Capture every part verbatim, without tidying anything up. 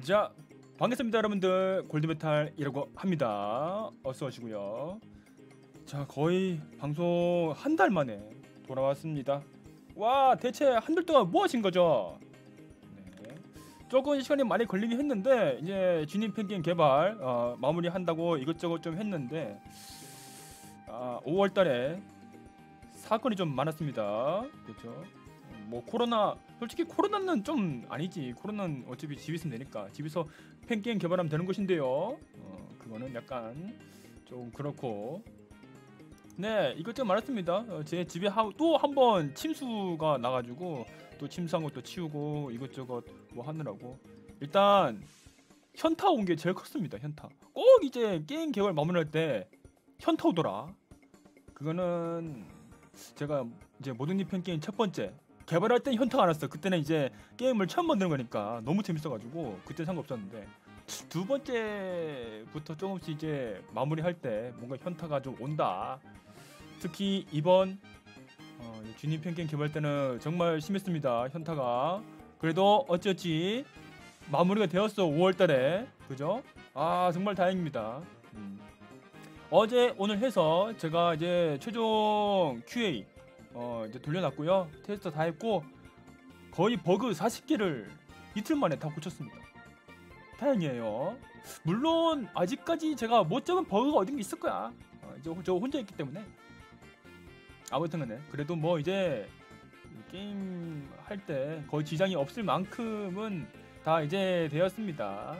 자, 반갑습니다 여러분들. 골드메탈이라고 합니다. 어서 오시고요. 자, 거의 방송 한 달 만에 돌아왔습니다. 와, 대체 한 달 동안 뭐 하신 거죠? 네. 조금 시간이 많이 걸리긴 했는데 이제 진입 팬게임 개발 어, 마무리 한다고 이것저것 좀 했는데 아, 오월 달에 사건이 좀 많았습니다. 그렇죠? 뭐 코로나, 솔직히 코로나는 좀 아니지. 코로나는 어차피 집에 있으면 되니까 집에서 팬게임 개발하면 되는 것인데요. 어, 그거는 약간 좀 그렇고. 네, 이것저것 많았습니다. 어, 제 집에 또 한 번 침수가 나가지고 또 침수한 것도 치우고 이것저것 뭐 하느라고. 일단 현타 온 게 제일 컸습니다. 현타. 꼭 이제 게임 개발 마무리할 때 현타 오더라. 그거는 제가 이제 모든 이 팬게임 첫 번째 개발할 땐 현타가 안 왔어. 그때는 이제 게임을 처음 만드는 거니까 너무 재밌어가지고 그때 상관없었는데 두 번째부터 조금씩 이제 마무리할 때 뭔가 현타가 좀 온다. 특히 이번 어, 주님 팬게임 개발 때는 정말 심했습니다. 현타가. 그래도 어찌어찌 마무리가 되었어. 오월 달에. 그죠? 아, 정말 다행입니다. 음. 어제 오늘 해서 제가 이제 최종 큐에이 어 이제 돌려놨고요. 테스트 다 했고 거의 버그 사십 개를 이틀 만에 다 고쳤습니다. 다행이에요. 물론 아직까지 제가 못 잡은 버그가 어딘가 있을 거야. 어, 이제 저 혼자 있기 때문에. 아무튼간에 그래도 뭐 이제 게임 할 때 거의 지장이 없을 만큼은 다 이제 되었습니다.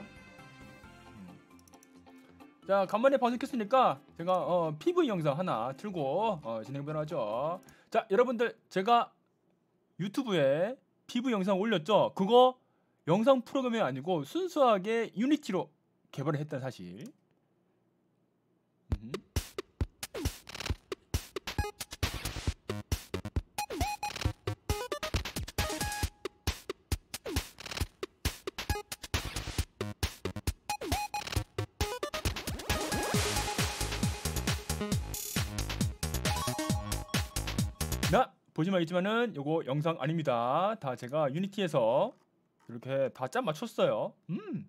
자, 간만에 방송 켰으니까 제가 어, 피브이 영상 하나 틀고 어, 진행해보도록 하죠. 자, 여러분들 제가 유튜브에 피브이 영상 올렸죠? 그거 영상 프로그램이 아니고 순수하게 유니티로 개발을 했다는 사실. 음. 나 보시면 알겠지만은 요거 영상 아닙니다. 다 제가 유니티에서 이렇게 다 짠 맞췄어요. 음.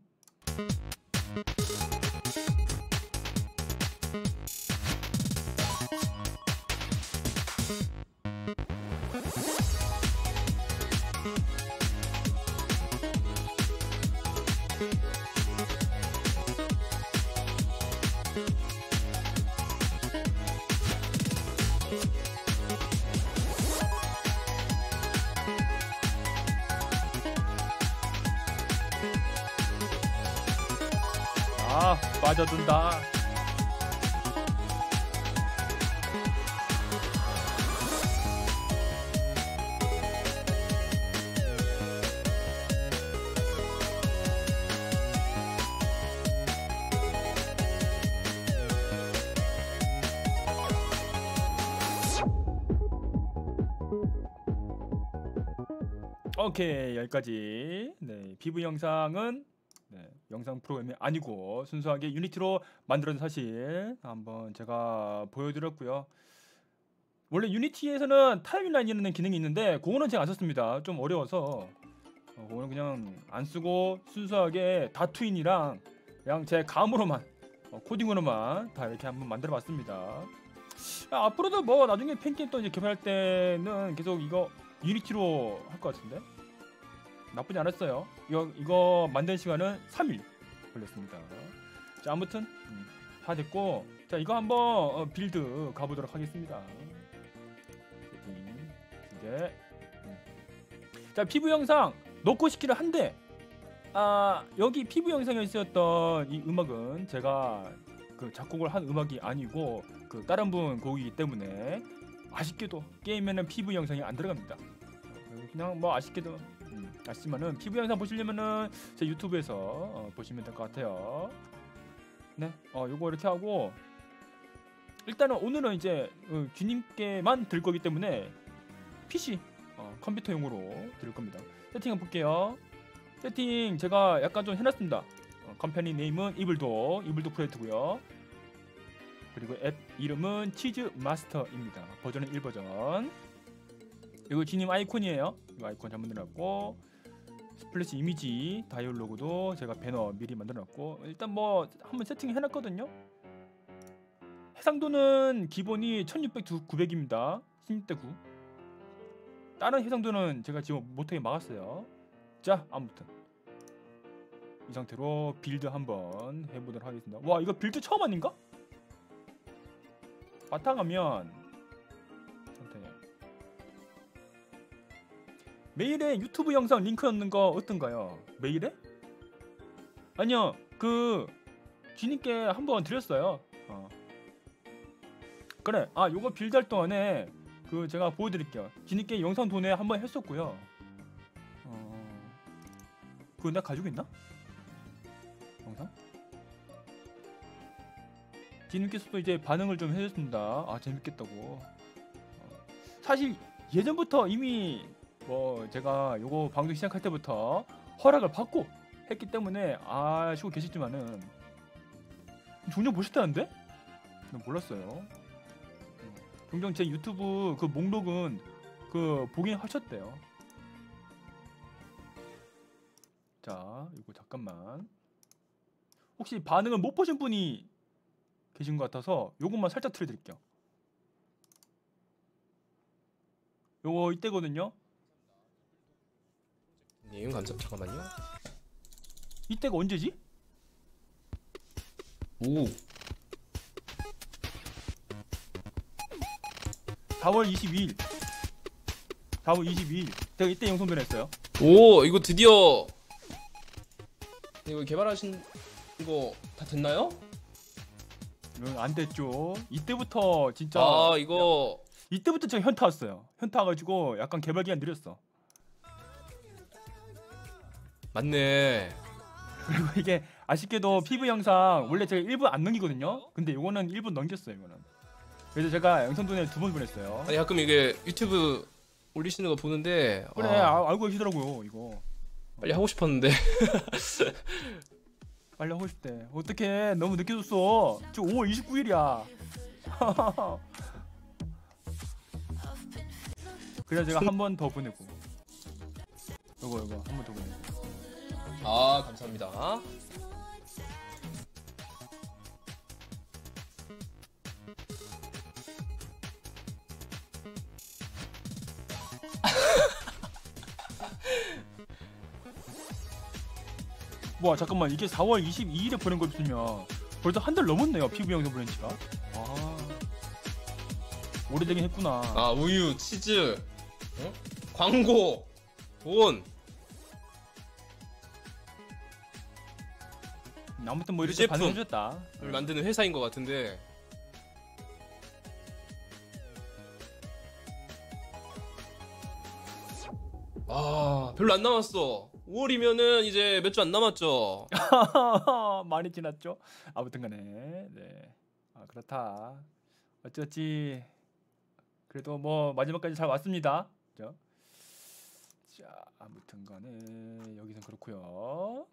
아, 빠져든다. 오케이, 여기까지. 네, 피브이 영상은 네, 영상 프로그램이 아니고 순수하게 유니티로 만들어진 사실 한번 제가 보여드렸고요. 원래 유니티에서는 타임라인이라는 기능이 있는데 그거는 제가 안 썼습니다. 좀 어려워서 어, 그거는 그냥 안 쓰고 순수하게 다트윈이랑 그냥 제 감으로만 어, 코딩으로만 다 이렇게 한번 만들어봤습니다. 아, 앞으로도 뭐 나중에 팬게임 또 이제 개발할 때는 계속 이거 유니티로 할 것 같은데 나쁘지 않았어요. 이거 이거 만든 시간은 삼 일 걸렸습니다. 자, 아무튼 음, 다 됐고, 자, 이거 한번 어, 빌드 가보도록 하겠습니다. 이제 음. 자, 피브이 영상 넣고 싶기를 한데 아, 여기 피브이 영상에 쓰였던 이 음악은 제가 그 작곡을 한 음악이 아니고 그 다른 분 곡이기 때문에 아쉽게도 게임에는 피브이 영상이 안 들어갑니다. 그냥 뭐 아쉽게도 음, 아쉽지만은 피브이 영상 보시려면은 제 유튜브에서 어, 보시면 될 것 같아요. 네, 어 요거 이렇게 하고 일단은 오늘은 이제 어, 주님께만 들 거기 때문에 피씨 어, 컴퓨터용으로 들 겁니다. 세팅 한번 볼게요. 세팅 제가 약간 좀 해놨습니다. 어, 컴퍼니 네임은 이블도 이블도 프로젝트고요. 그리고 앱 이름은 치즈 마스터입니다. 버전은 일 버전. 이거 지님 아이콘이에요. 이거 아이콘 잘못 넣어놨고 스플래시 이미지 다이얼로그도 제가 배너 미리 만들어놨고 일단 뭐 한번 세팅해놨거든요. 해상도는 기본이 천육백, 구백입니다. 십육 대 구. 다른 해상도는 제가 지금 못하게 막았어요. 자, 아무튼 이 상태로 빌드 한번 해보도록 하겠습니다. 와, 이거 빌드 처음 아닌가? 바탕화면 상태. 메일에 유튜브 영상 링크 넣는 거 어떤가요? 메일에? 아니요, 그 주님께 한번 드렸어요. 어. 그래, 아 요거 빌드 할 동안에 그 제가 보여드릴게요. 주님께 영상 도내 한번 했었고요. 어... 그거 내가 가지고 있나? 영상? 주님께서도 이제 반응을 좀 해줬습니다. 아 재밌겠다고. 어... 사실 예전부터 이미 뭐 제가 요거 방송 시작할 때부터 허락을 받고 했기 때문에 아시고 계시지만은 종종 보셨다는데? 난 몰랐어요. 종종 제 유튜브 그 목록은 그 보긴 하셨대요. 자, 이거 잠깐만. 혹시 반응을 못 보신 분이 계신 것 같아서 요것만 살짝 틀어드릴게요. 요거 이때거든요. 님 감사. 잠깐만요. 이때가 언제지? 오. 사월 이십이일. 사월 이십이일. 제가 이때 영상 보냈어요. 오, 이거 드디어 이거 개발하신 이거 다 됐나요? 이건 안 됐죠. 이때부터 진짜. 아, 이거 이때부터 제가 현타 왔어요. 현타 와가지고 약간 개발 기간 느렸어. 맞네. 그리고 이게 아쉽게도 피브 영상 원래 제가 일 분 안 넘기거든요. 근데 이거는 일 분 넘겼어요. 이거는. 그래서 제가 영상 도내 두 번 보냈어요. 아니 가끔 이게 유튜브 올리시는 거 보는데 그래, 아, 아, 알고 계시더라고요 이거. 빨리 하고 싶었는데. 빨리 하고 싶대. 어떡해, 너무 늦게 줬어. 저 오월 이십구일이야 그래서 제가 한 번 더 보내고 요거 요거 한 번 더 보내고. 아, 감사합니다. 와 잠깐만, 이게 사월 이십이일에 보낸 거 있으면 벌써 한 달 넘었네요. 피부 영상 보낸 지가. 아, 오래되긴 했구나. 아, 우유, 치즈, 어? 광고, 돈. 아무튼 뭐 이렇게 유제품. 반응해줬다. 을 만드는 회사인 것 같은데. 아, 별로 안 남았어. 오월이면은 이제 몇 주 안 남았죠. 많이 지났죠. 아무튼간에 네, 아, 그렇다. 어찌어찌 그래도 뭐 마지막까지 잘 왔습니다. 그죠? 자, 아무튼간에 여기선 그렇고요.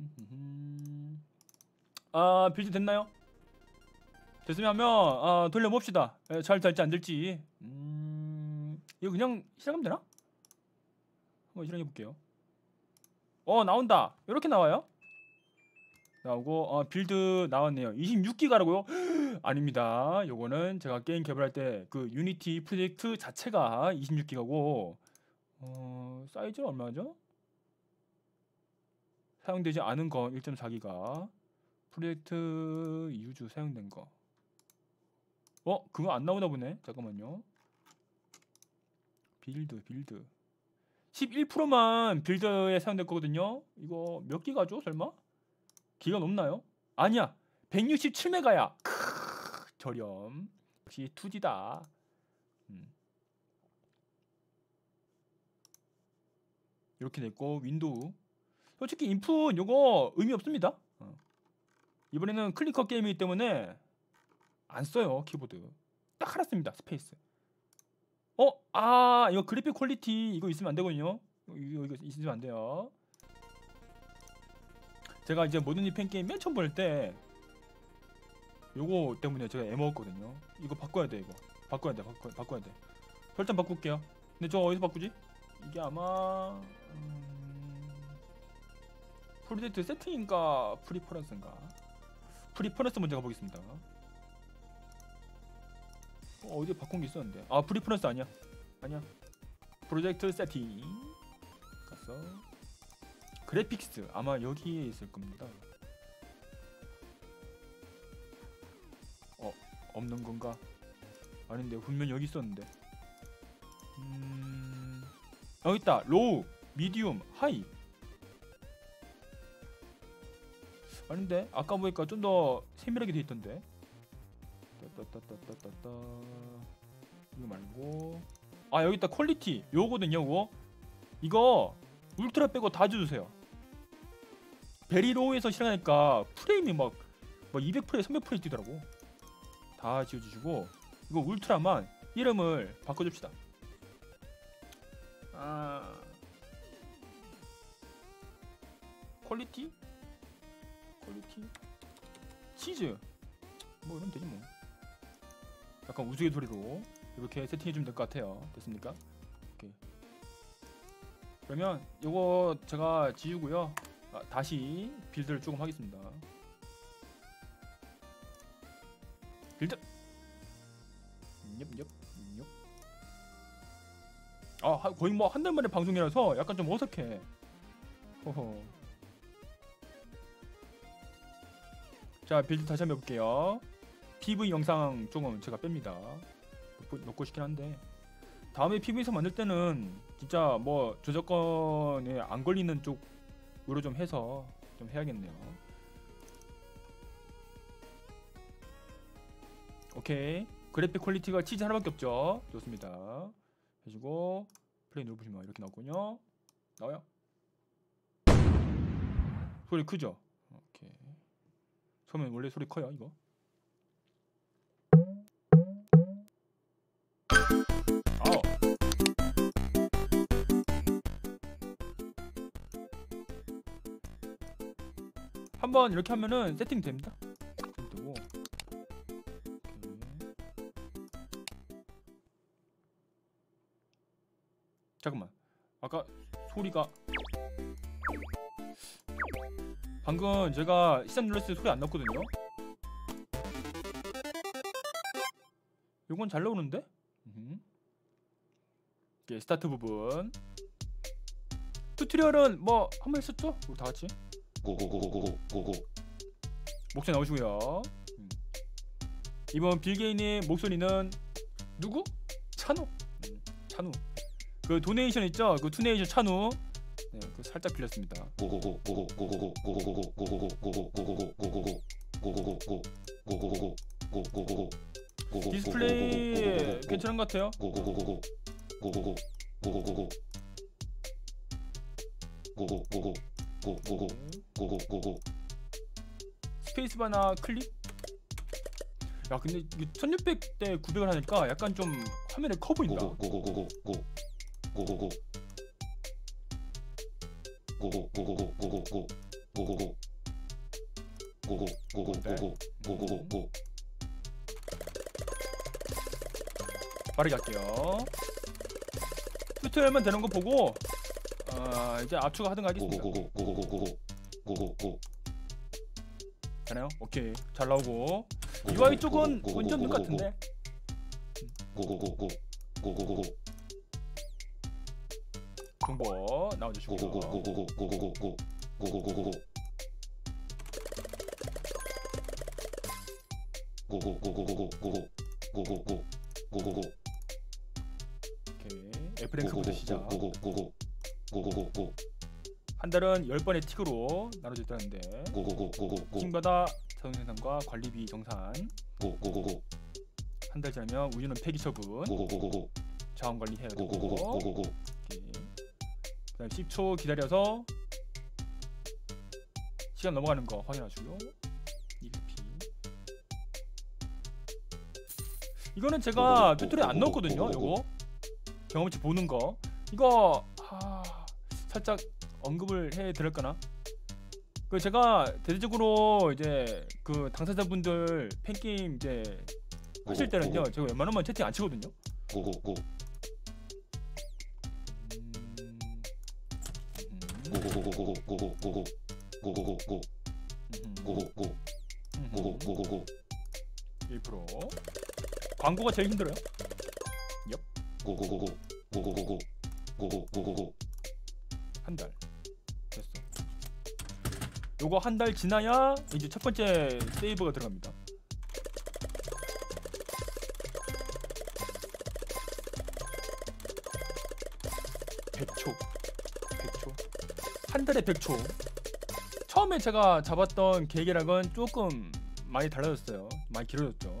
아, 빌드 됐나요? 됐으면 하면 아, 돌려봅시다. 예, 잘 될지 안 될지. 음, 이거 그냥 시작하면 되나? 한번 실행해 볼게요. 어, 나온다. 이렇게 나와요. 나오고 어, 빌드 나왔네요. 이십육 기가라고요? 아닙니다. 요거는 제가 게임 개발할 때 그 유니티 프로젝트 자체가 이십육 기가고 어, 사이즈는 얼마죠? 사용되지 않은 거 일 점 사 기가. 프로젝트 유즈 사용된 거. 어? 그거 안 나오나 보네. 잠깐만요. 빌드 빌드 십일 퍼센트만 빌드에 사용될 거거든요. 이거 몇 기가죠? 설마? 기가 높나요? 아니야, 백육십칠 메가야. 크으, 저렴. 역시 투지다. 음. 이렇게 됐고, 윈도우. 솔직히 인풋 요거 의미 없습니다. 어. 이번에는 클리커 게임이기 때문에 안 써요. 키보드 딱 하나 씁니다. 스페이스. 어? 아, 이거 그래픽 퀄리티 이거 있으면 안 되거든요. 이거, 이거 있으면 안 돼요. 제가 이제 모든 이팬 게임 맨 처음 볼 때 요거 때문에 제가 애먹었거든요. 이거 바꿔야 돼. 이거 바꿔야 돼. 바꿔, 바꿔야 돼. 설정 바꿀게요. 근데 저 어디서 바꾸지? 이게 아마 음... 프로젝트 세팅인가 프리퍼런스인가? 프리퍼런스 먼저 가보겠습니다. 어, 어디에 바꾼 게 있었는데. 아 프리퍼런스 아니야. 아니야. 프로젝트 세팅 가서 그래픽스 아마 여기에 있을 겁니다. 어 없는 건가? 아닌데 분명 여기 있었는데. 음 여기 있다. 로우, 미디움, 하이. 아닌데 아까 보니까 좀 더 세밀하게 돼 있던데. 따따따따따따 이거 말고 아 여기 있다. 퀄리티 요거든요. 요거 이거 울트라 빼고 다 줘주세요. 베리 로우에서 실행하니까 프레임이 막, 막 이백 프레임, 삼백 프레임 뛰더라고. 다 지워주시고 이거 울트라만 이름을 바꿔줍시다. 아 퀄리티? 퀄리티? 치즈 뭐 이러면 되지 뭐. 약간 우스갯소리로 이렇게 세팅해주면 될 것 같아요. 됐습니까? 오케이. 그러면 요거 제가 지우고요. 아, 다시 빌드를 조금 하겠습니다. 빌드. 엽엽엽. 아 거의 뭐 한 달 만에 방송이라서 약간 좀 어색해. 호호. 자 빌드 다시 한번 해볼게요. 피브이 영상 조금 제가 뺍니다. 넣고 싶긴 한데 다음에 피브이에서 만들 때는 진짜 뭐 저작권에 안 걸리는 쪽으로 좀 해서 좀 해야겠네요. 오케이. 그래픽 퀄리티가 치즈 하나밖에 없죠. 좋습니다. 해주고 플레이 눌러보시면 이렇게 나오군요. 나와요. 소리 크죠? 오케이. 처음엔 원래 소리 커요 이거. 아우. 한번 이렇게 하면은 세팅 됩니다. 되고. 잠깐만. 아까 소리가 방금 제가 시작 눌렀을 때 소리 안 났거든요. 요건 잘 나오는데? 오케이, 스타트 부분. 튜토리얼은 뭐 한 번 했었죠? 우리 다 같이. 고고고고고고고. 목소리 나오시고요. 음. 이번 빌게인의 목소리는 누구? 찬우. 음, 찬우. 그 도네이션 있죠? 그 투네이션 찬우. 네, 그 살짝 빌렸습니다. 디스플레이 괜찮은 것 같아요. 스페이스바나 클릭? 야 근데 이게 천육백 대 구백을 하니까 약간 좀 화면이 커 보인다. 빠르게 할게요. 튜토리얼만 되는 거 보고 아 이제 압축 하든가 하겠습니다. 되나요? 오케이 잘 나오고 유아이 쪽은 문제 없는 것 같은데. 정보 나와주시고요. 오케이 F랭크부터 시작. 한 달은 열 번의 틱으로 나눠져 있다는데 팀마다 자동 생산과 관리비 정산. 한 달 지나면 우유는 폐기 처분. 자원 관리 해야 되고. 그다음 십 초 기다려서 시간 넘어가는 거 확인하시고요. 이에프피. 이거는 제가 튜토리얼 안 넣었거든요. 요거 경험치 보는 거 이거 아, 살짝 언급을 해 드릴까나? 그 제가 대대적으로 이제 그 당사자분들 팬게임 이제 하실 때는요 제가 웬만하면 채팅 안 치거든요. 고고고고 고고고 고고고고 일 퍼센트. 광고가 제일 힘들어요. 고고고고 고고고고 고고고고 한 달. 됐어. 요거 한 달 지나야 이제 첫 번째 세이브가 들어갑니다. 백 초. 백 초. 한 달에 백 초. 처음에 제가 잡았던 계획이랑은 조금 많이 달라졌어요. 많이 길어졌죠.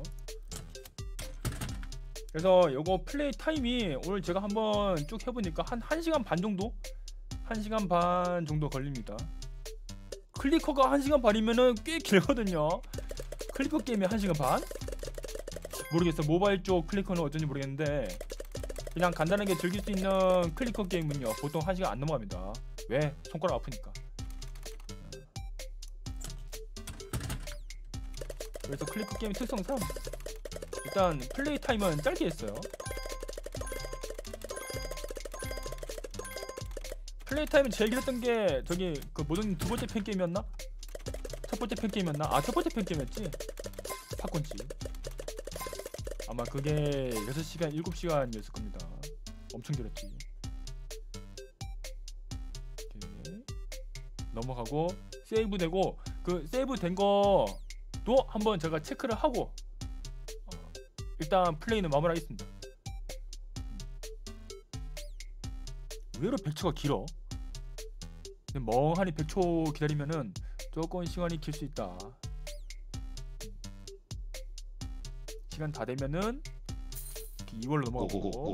그래서 요거 플레이 타임이 오늘 제가 한번 쭉 해보니까 한 1시간 반 정도? 한 시간 반 정도 걸립니다. 클리커가 한 시간 반이면은 꽤 길거든요. 클리커 게임이 한 시간 반? 모르겠어. 모바일 쪽 클리커는 어쩐지 모르겠는데 그냥 간단하게 즐길 수 있는 클리커 게임은요 보통 한 시간 안 넘어갑니다. 왜? 손가락 아프니까. 그래서 클리커 게임 특성상 일단 플레이 타임은 짧게 했어요. 플레이 타임은 제일 길었던 게 저기 그 모든 두 번째 팬 게임이었나? 첫 번째 팬 게임이었나? 아 첫 번째 팬 게임이었지. 팝콘치. 아마 그게 여섯 시간 일곱 시간이었을 겁니다. 엄청 길었지. 이렇게 넘어가고 세이브 되고 그 세이브 된 거도 한번 제가 체크를 하고 어, 일단 플레이는 마무리하겠습니다. 의외로 백 초가 길어. 근데 멍하니 백 초 기다리면은 조금 시간이 길 수 있다. 시간 다 되면은 이걸로 넘어가고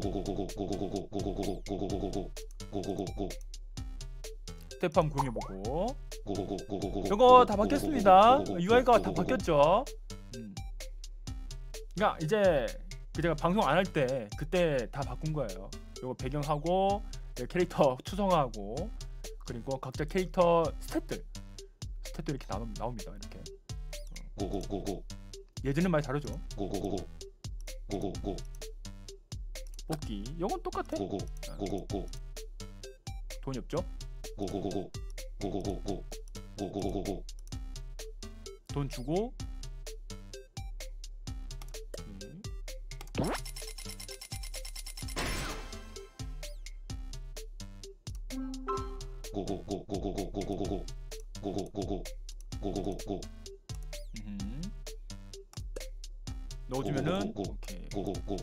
스텝함 구경해보고. 이거 다 바뀌었습니다. 유아이가 다 바뀌었죠. 음. 그러니까 이제 제가 방송 안 할 때 그때 다 바꾼 거예요. 요거 배경하고 캐릭터 추성하고 그리고 각자 캐릭터 스탯들 스탯도 이렇게 나오, 나옵니다. 이렇게 고고고고 예전엔 많이 다르죠. 고고고고 고고고 뽑기 이건 똑같아. 고고 고고고 돈이 없죠. 고고고고 고고고고 고고고고 돈 주고 음. 고고고고고고고고고 고고고고 고고고고 음. 넣어주면은 고고고고. 오케이. 고고고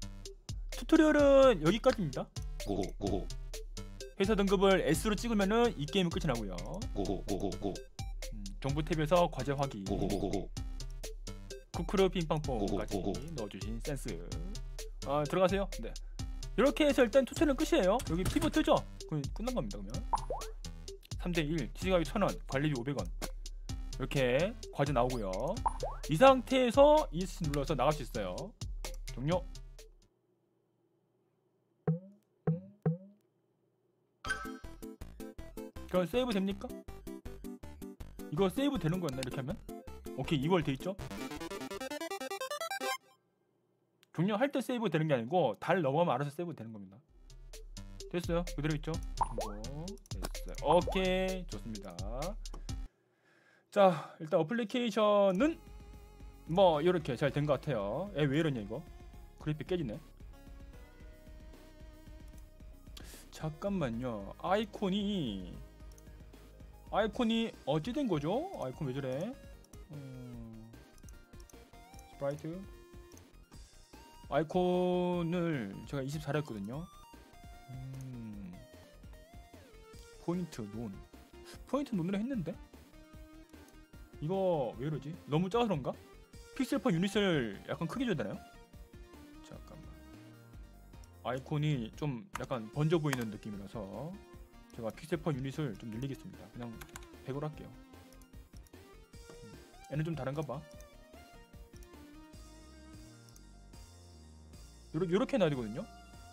튜토리얼은 여기까지입니다. 고고고고 회사 등급을 S로 찍으면은 이 게임은 끝이 나고요. 고고고고고 음, 정보 탭에서 과제 확인, 고고고고고 쿠크르 핑팡퐁까지 고고고고. 넣어주신 센스. 아 들어가세요. 네. 이렇게 해서 일단 튜토리얼은 끝이에요. 여기 피부 뜨죠? 그럼 끝난 겁니다. 그러면 삼 대 일, 지지가격 천 원, 관리비 오백 원. 이렇게 과제 나오고요. 이 상태에서 이에스씨 눌러서 나갈 수 있어요. 종료. 그럼 세이브 됩니까? 이거 세이브 되는 거였나 이렇게 하면? 오케이 이월 돼 있죠? 종료할 때 세이브 되는 게 아니고 달 넘어가면 알아서 세이브 되는 겁니다. 됐어요? 그대로 있죠? 이거 됐어요. 오케이 좋습니다. 자 일단 어플리케이션은 뭐 이렇게 잘 된 것 같아요. 에 왜 이러냐 이거? 그래픽 깨지네. 잠깐만요. 아이콘이 아이콘이 어찌 된 거죠? 아이콘 왜 저래? 음, 스프라이트 아이콘을 제가 이십사를 했거든요. 음, 포인트 논 포인트 논을 했는데 이거 왜 이러지? 너무 작아서 그런가? 픽셀 퍼 유닛을 약간 크게 줘야 되나요? 잠깐만. 아이콘이 좀 약간 번져 보이는 느낌이라서 제가 픽셀 퍼 유닛을 좀 늘리겠습니다. 그냥 백으로 할게요. 얘는 좀 다른가 봐. 요렇게, 요렇게 놔야 되거든요.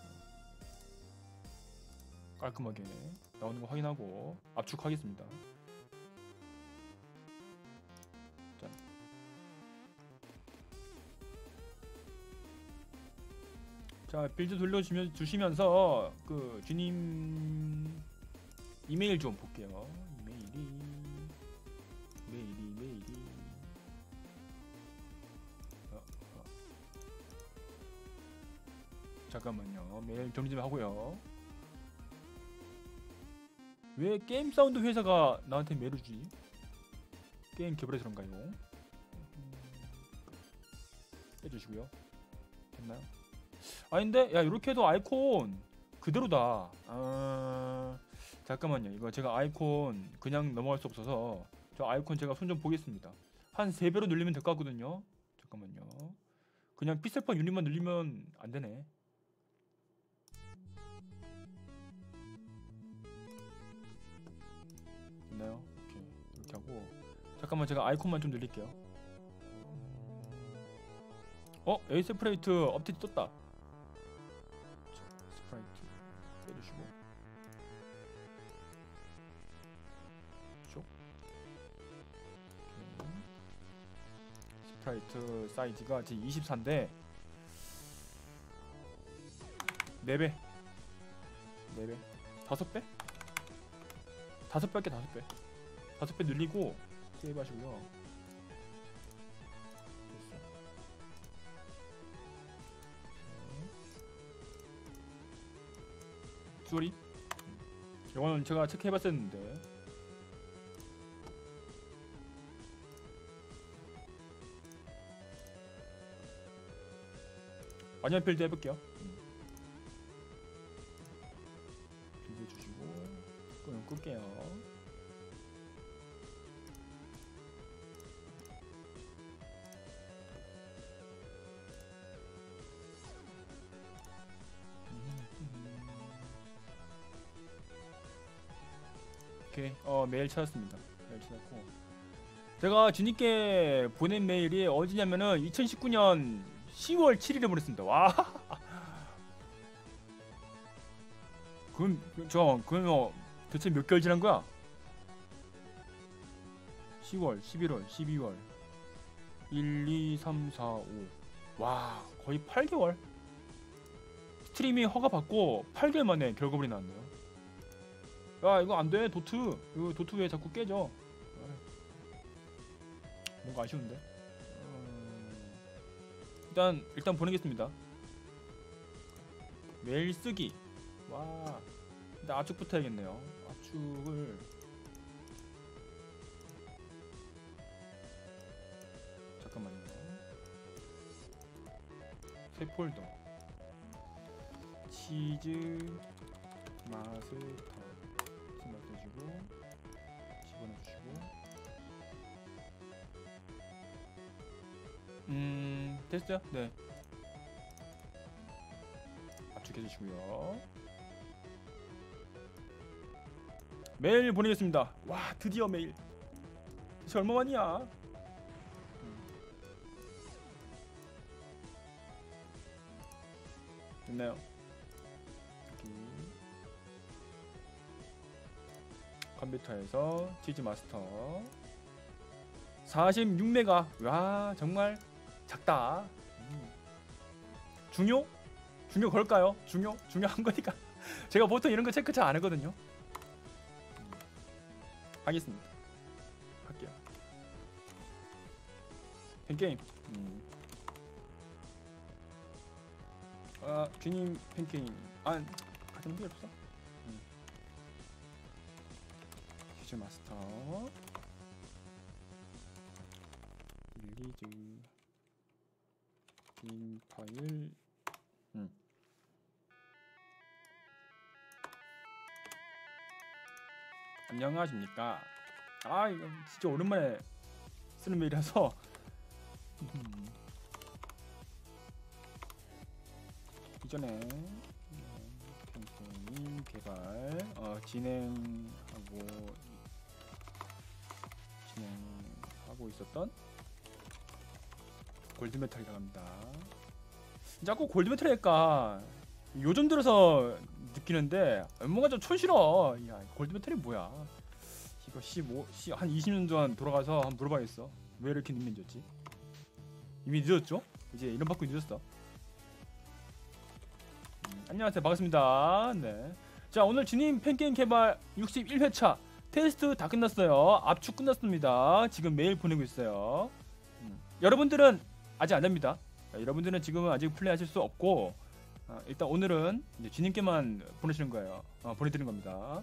깔끔하게 나오는 거 확인하고 압축하겠습니다. 자. 자, 빌드 돌려주면 주시면서 그 주님 이메일 좀 볼게요. 이메일이 잠깐만요. 메일 정리 좀 하고요. 왜 게임 사운드 회사가 나한테 메일을 주지? 게임 개발해서 그런가요? 해주시고요. 됐나요? 아닌데? 야 이렇게 해도 아이콘 그대로다. 아... 잠깐만요. 이거 제가 아이콘 그냥 넘어갈 수 없어서 저 아이콘 제가 손 좀 보겠습니다. 한 세 배로 늘리면 될 것 같거든요. 잠깐만요. 그냥 픽셀판 유닛만 늘리면 안 되네. 됐나요? 오케이. 이렇게 하고 잠깐만 제가 아이콘만 좀 늘릴게요. 어? 에이스 프레이트 업데이트 떴다. 자, 스프라이트 빼주시고 쭉. 오케이. 스프라이트 사이즈가 지금 이십사인데 네 배 네 배 다섯 배? 다섯 배 할게 다섯 배 다섯 배 늘리고 세이브 하시고요. 됐어. 쏘리. 이거는 제가 체크해봤었는데 마지막 빌드 해볼게요. 빌드 해주시고 그럼 끌게요. 오케이. 어 메일 찾았습니다. 메일 찾았고 제가 주님께 보낸 메일이 어디냐면은 이천십구 년 시월 칠일에 보냈습니다. 와. 그럼 저 그럼 어, 대체 몇 개월 지난 거야? 시월, 십일월, 십이월, 일, 이, 삼, 사, 오. 와 거의 팔 개월. 스트리밍 허가 받고 팔 개월 만에 결과물이 나왔네요. 야 이거 안돼 도트. 이거 도트 왜 자꾸 깨져? 뭔가 아쉬운데. 음... 일단 일단 보내겠습니다. 메일 쓰기. 와. 일단 압축부터 해야겠네요. 압축을 잠깐만요. 새 폴더. 치즈 마스터. 해주시고 집어넣어주시고 음 됐어요? 네 압축해주시고요. 메일 보내겠습니다. 와 드디어 메일. 대체 얼마만이야? 음. 됐나요? 컴퓨터에서 치즈 마스터 사십육 메가. 와 정말 작다. 음. 중요? 중요 걸까요? 중요? 중요한 거니까 제가 보통 이런 거 체크 잘 안 하거든요. 음. 하겠습니다. 할게요. 팬게임. 음. 아 주님 팬게임. 아 가진 필요 없어. 치즈 마스터 릴리즈 빈 파일. 음. 안녕하십니까. 아 이거 진짜 오랜만에 쓰는 메일이라서 음. 이전에 캠페인 개발 어, 진행하고 진행하고 있었던 골드메탈이라고 합니다. 자꾸 골드메탈이니까 요즘 들어서 느끼는데 뭔가 좀 촌스러워. 야 골드메탈이 뭐야? 이거 십오, 한 이십 년 전 돌아가서 한번 물어봐야겠어. 왜 이렇게 닉네임이었지? 이미 늦었죠? 이제 이름 바꾸기 늦었어. 음, 안녕하세요. 반갑습니다. 네. 자 오늘 주님 팬게임 개발 육십일 회차 테스트 다 끝났어요. 압축 끝났습니다. 지금 메일 보내고 있어요. 음. 여러분들은 아직 안 됩니다. 자, 여러분들은 지금은 아직 플레이하실 수 없고 아, 일단 오늘은 이제 주님께만 보내시는 거예요. 어, 보내드리는 겁니다.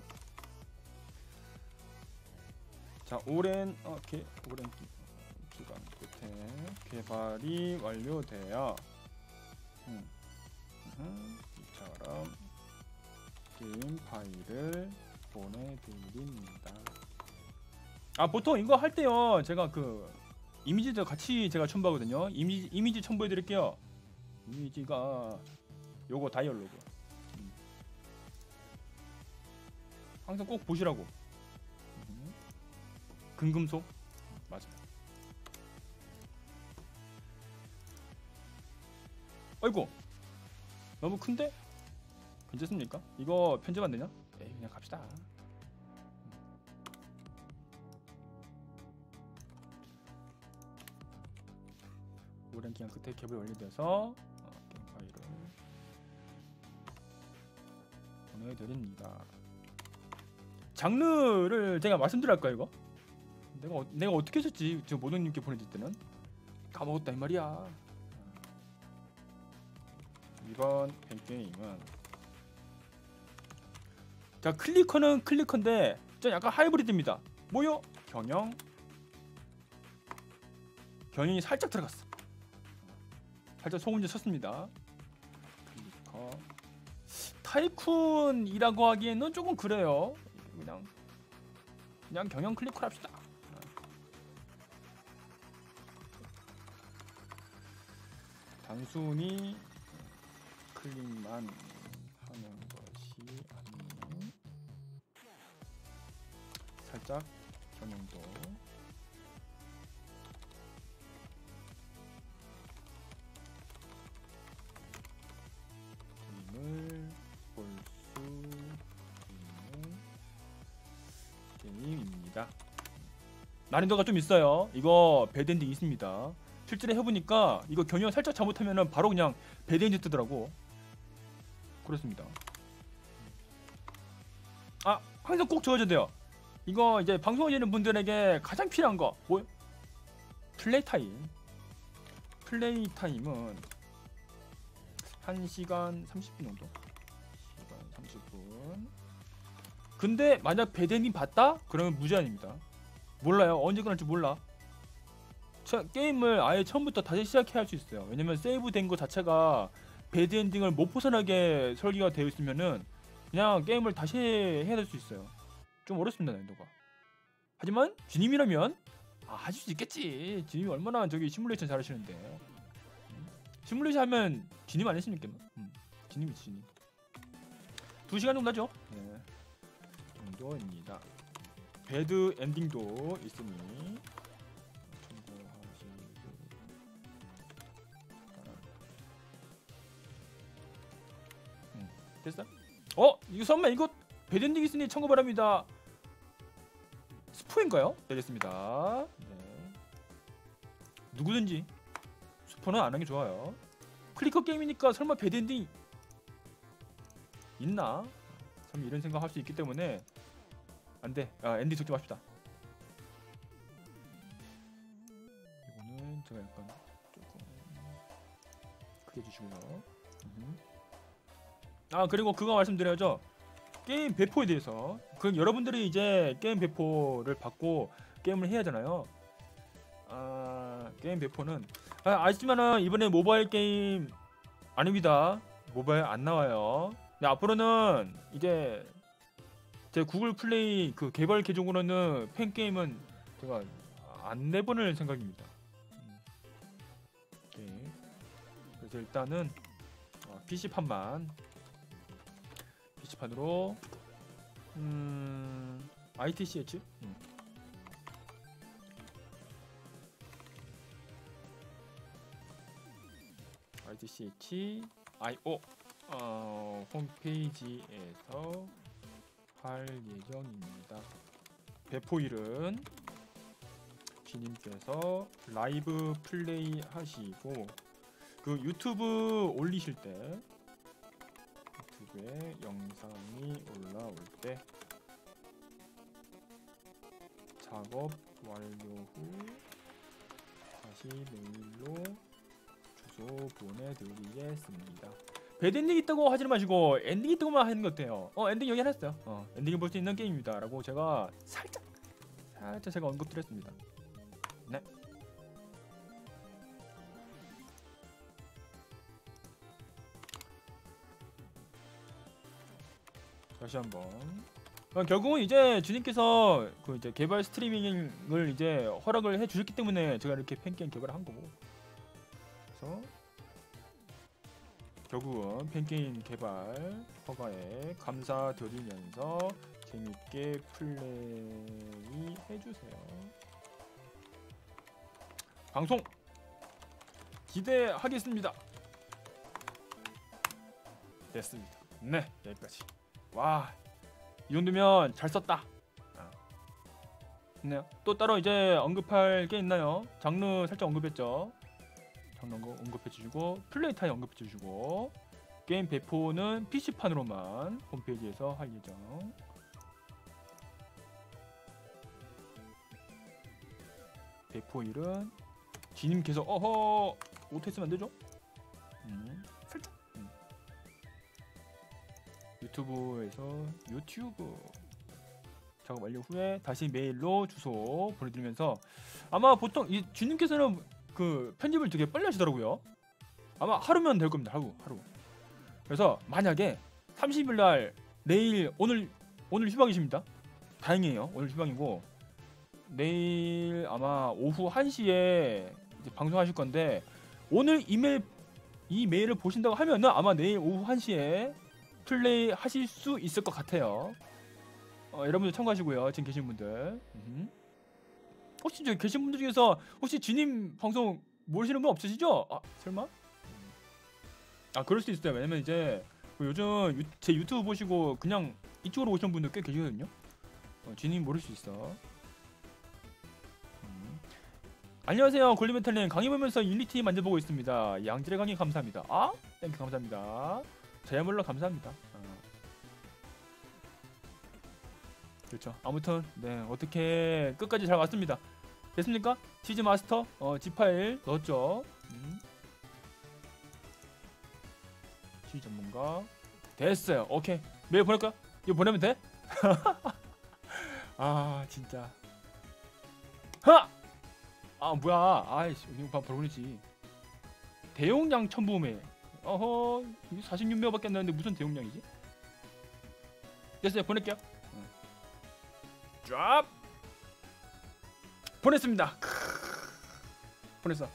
자, 오랜 어, 개, 오랜 기, 기간 끝에 개발이 완료되어 음, 음, 이처럼 게임 파일을 보내드립니다. 아, 보통 이거 할 때요, 제가 그 이미지도 같이 제가 첨부하거든요. 이미지 이미지 첨부해 드릴게요. 이미지가 요거 다이얼로그. 음. 항상 꼭 보시라고. 음. 금금속 맞아. 아이고, 너무 큰데? 괜찮습니까? 이거 편집 안 되냐? 에이, 그냥 갑시다. 오랜 기간 끝에 개발 완료돼서 어, 게임 파일을 보내드립니다. 장르를 제가 말씀드릴까요 이거? 내가 어, 내가 어떻게 했었지? 저 모동님께 보내줄 때는 까먹었다 이 말이야. 이번 팬게임은 자, 클리커는 클리커인데 좀 약간 하이브리드입니다. 뭐요? 경영 경영이 살짝 들어갔어. 살짝 소금 좀 쳤습니다. 클리커 타이쿤이라고 하기에는 조금 그래요. 그냥 그냥 경영 클리커 합시다. 단순히 클릭만 하는 것이 아닌 살짝 경영도 게임을 볼 수 있는 게임입니다. 난이도가 좀 있어요. 이거 배드엔딩 있습니다. 실제로 해보니까 이거 경영 살짝 잘못하면은 바로 그냥 배드엔딩 뜨더라고. 그렇습니다. 아, 항상 꼭 적어줘야 돼요. 이거 이제 방송하시는 분들에게 가장 필요한 거 뭐? 플레이 타임. 플레이 타임은 한 시간 삼십 분 정도. 시간 삼십 분. 근데 만약 배드엔딩 봤다? 그러면 무제한입니다. 몰라요. 언제 끝날지 몰라. 차, 게임을 아예 처음부터 다시 시작해야 할 수 있어요. 왜냐면 세이브된 거 자체가 배드엔딩을 못 벗어나게 설계가 되어 있으면은 그냥 게임을 다시 해야 될 수 있어요. 좀 어렵습니다, 난이도가. 하지만 주님이라면 아, 하실 수 있겠지. 주님이 얼마나 저기 시뮬레이션 잘하시는데. 음. 시뮬레이션 하면 주님 안 했습니까? 음. 주님이지, 주님. 두 시간 정도 하죠. 네. 정도입니다. 배드 엔딩도 있으니 됐어? 어? 이거 설마 이거 배드엔딩 있으니 청구 바랍니다. 스포인가요? 되겠습니다. 네. 누구든지 스포는 안 하는 게 좋아요. 클리커 게임이니까 설마 배드엔딩 있나? 설마 이런 생각 할 수 있기 때문에 안 돼. 아, 엔딩 적지 맙시다. 이거는 제가 약간 조금 크게 해주시고요. 음흠. 아, 그리고 그거 말씀드려야죠. 게임 배포에 대해서. 그 여러분들이 이제 게임 배포를 받고 게임을 해야 하잖아요. 아, 게임 배포는 아, 아시지만은 이번에 모바일 게임 아닙니다. 모바일 안 나와요. 근데 앞으로는 이제 제 구글 플레이 그 개발 계정으로는 팬 게임은 제가 안 내보낼 생각입니다. 음. 오케이. 그래서 일단은 어, 피씨판만 피씨판으로 음... 아이티씨에이치? 음. 아이티씨에이치 아이오 어, 홈페이지에서 할 예정입니다. 배포일은 주님께서 라이브 플레이 하시고 그 유튜브 올리실 때 유튜브에 영상이 올라올 때 작업 완료 후 다시 메일로 주소 보내드리겠습니다. 배드 엔딩 있다고 하지 마시고 엔딩 있다고만 하는 게 어때요? 어 엔딩 여기 해놨어요. 어 엔딩을 볼 수 있는 게임입니다라고 제가 살짝 살짝 제가 언급드렸습니다. 네. 다시 한번. 어, 결국은 이제 주님께서 그 이제 개발 스트리밍을 이제 허락을 해주셨기 때문에 제가 이렇게 팬게임 개발을 한 거고. 그래서 결국은 팬게임 개발 허가에 감사드리면서 재밌게 플레이 해주세요. 방송 기대하겠습니다. 됐습니다. 네, 여기까지. 와, 이 정도면 잘 썼다. 아. 네, 또 따로 이제 언급할 게 있나요? 장르 살짝 언급했죠. 장르 언급해 주시고 플레이 타임 언급해 주시고 게임 배포는 피씨판으로만 홈페이지에서 할 예정. 배포일은 지님께서 어허 못했으면 안 되죠? 음, 살짝. 음. 유튜브에서 유튜브 작업 완료 후에 다시 메일로 주소 보내드리면서 아마 보통 이 주님께서는 그 편집을 되게 빨리 하시더라고요. 아마 하루면 될 겁니다. 하루 하루. 그래서 만약에 삼십 일 날 내일 오늘 오늘 휴방이십니다. 다행이에요. 오늘 휴방이고 내일 아마 오후 한 시에 이제 방송하실 건데 오늘 이메일 이 메일을 보신다고 하면은 아마 내일 오후 한 시에 플레이 하실 수 있을 것 같아요. 어, 여러분들 참고하시고요. 지금 계신 분들. 음흠. 혹시 저기 계신 분들 중에서 혹시 주님 방송 모르시는 분 없으시죠? 아 설마? 아 그럴 수도 있어요. 왜냐면 이제 그 요즘 유, 제 유튜브 보시고 그냥 이쪽으로 오신 분들 꽤 계시거든요. 어, 주님 모를 수 있어. 음. 안녕하세요. 골드메탈님 강의 보면서 유니티 만져보고 있습니다. 양질의 강의 감사합니다. 아 땡큐 감사합니다. 저야말로 감사합니다. 어. 그렇죠. 아무튼 네 어떻게 끝까지 잘 왔습니다. 됐습니까? 치즈 마스터 어, 지 파일 넣었죠. 음. 치즈 전문가 됐어요. 오케이 메일 보낼까? 이거 보내면 돼? 아 진짜 하! 아 뭐야 아이씨 이거 바로 보내지. 대용량 첨부 메일 어허 사십육 명밖에 안 나는데 무슨 대용량이지? 됐어요 보낼게요. 쫙 보냈습니다. 보냈어.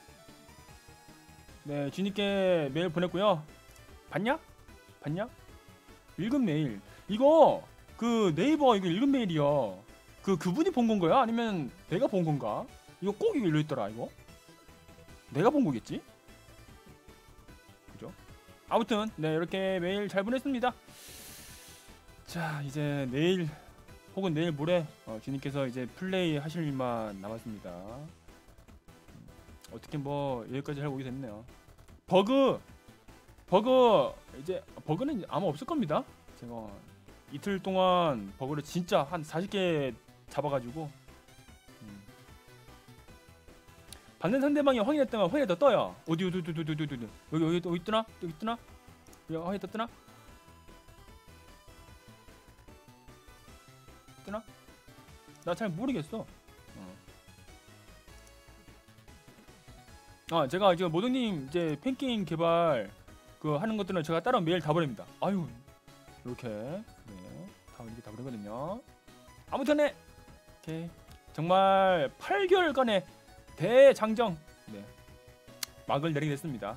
네 주님께 메일 보냈고요. 봤냐? 봤냐? 읽은 메일 이거 그 네이버 이거 읽은 메일이요. 그 그분이 본 건가요? 아니면 내가 본 건가? 이거 꼭 이거 일러있더라 이거. 내가 본 거겠지? 그죠? 아무튼 네 이렇게 메일 잘 보냈습니다. 자 이제 내일 혹은 내일 모레 어, 주님께서 이제 플레이 하실 일만 남았습니다. 음, 어떻게 뭐 여기까지 잘 오게 됐네요. 버그 버그 이제 버그는 아마 없을 겁니다. 제가 이틀 동안 버그를 진짜 한 사십 개 잡아가지고 음. 받는 상대방이 확인했다면 확인했다 떠요. 어디 어디 어디 어디 어디 어디 여기 여기 또 있더나? 여기 있더나? 여기 확인했다 뜨나? 뜨나? 나 잘 모르겠어. 어. 아 제가 지금 모동님 이제 팬게임 개발 그 하는 것들은 제가 따로 메일 다 보냅니다. 아유 이렇게 네, 다 이렇게 다 보내거든요. 아무튼 네 오케이. 정말 팔 개월간의 대장정 네, 막을 내리게 됐습니다.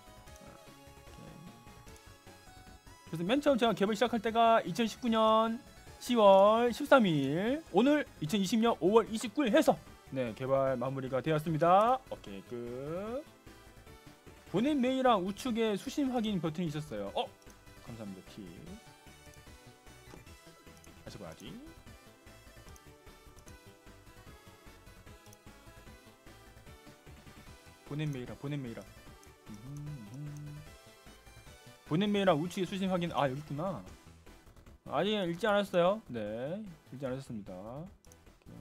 그래서 맨 처음 제가 개발 시작할 때가 이천십구 년 시월 십삼일 오늘 이천이십 년 오월 이십구일 해서 네 개발 마무리가 되었습니다. 오케이 끝. 보낸 메일이랑 우측에 수신 확인 버튼이 있었어요. 어 감사합니다. 팁 다시 봐야지. 보낸 메일이랑 보낸 메일이랑 보낸 메일이랑 우측에 수신 확인. 아 여기 있구나. 아직 읽지 않았어요. 네 읽지 않았습니다. 오케이.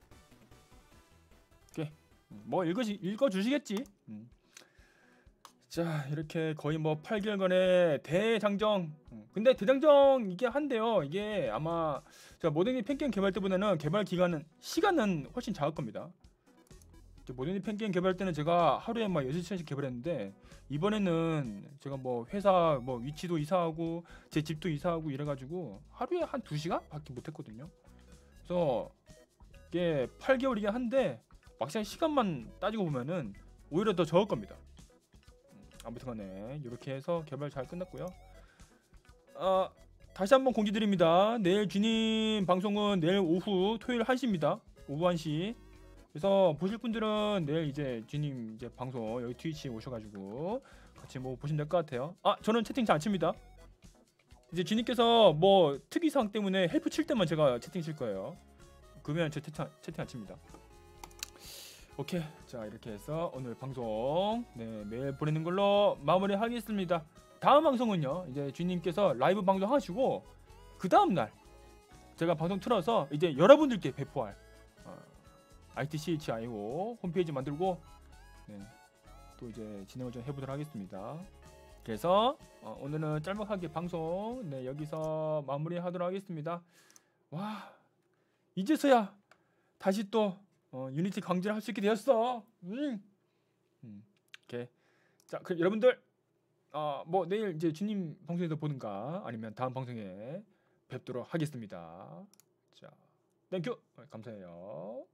오케이. 뭐 읽으시 읽어 주시겠지. 음. 자 이렇게 거의 뭐 팔 개월간의 대장정. 음, 근데 대장정 이게 한데요. 이게 아마 자 모더니 팬게임 개발 때보다는 개발 기간은 시간은 훨씬 작을 겁니다. 모더니 팬게임 개발 때는 제가 하루에 막 여섯 시간씩 개발했는데 이번에는 제가 뭐 회사 뭐 위치도 이사하고 제 집도 이사하고 이래가지고 하루에 한 두 시간밖에 못했거든요. 그래서 이게 팔 개월이긴 한데 막상 시간만 따지고 보면은 오히려 더 적을 겁니다. 아무튼간에 이렇게 해서 개발 잘 끝났고요. 아 다시 한번 공지드립니다. 내일 주님 방송은 내일 오후 토요일 한 시입니다. 오후 한 시. 그래서 보실 분들은 내일 이제 주님 이제 방송 여기 트위치에 오셔가지고 같이 뭐 보시면 될 것 같아요. 아 저는 채팅 잘 안 칩니다. 이제 주님께서 뭐 특이사항 때문에 헬프 칠 때만 제가 채팅 칠 거예요. 그러면 제 채팅, 채팅 안 칩니다. 오케이 자 이렇게 해서 오늘 방송 네 매일 보내는 걸로 마무리하겠습니다. 다음 방송은요 이제 주님께서 라이브 방송 하시고 그 다음날 제가 방송 틀어서 이제 여러분들께 배포할 어, 아이티씨에이치아이오 홈페이지 만들고 네, 또 이제 진행을 좀 해보도록 하겠습니다. 그래서 어, 오늘은 짤막하게 방송 네 여기서 마무리하도록 하겠습니다. 와 이제서야 다시 또 어, 유니티 강제를 할 수 있게 되었어. 음. 음. 오케이. 자, 그럼 여러분들 어, 뭐 내일 이제 주님 방송에서 보든가 아니면 다음 방송에 뵙도록 하겠습니다. 자, 땡큐. 감사해요.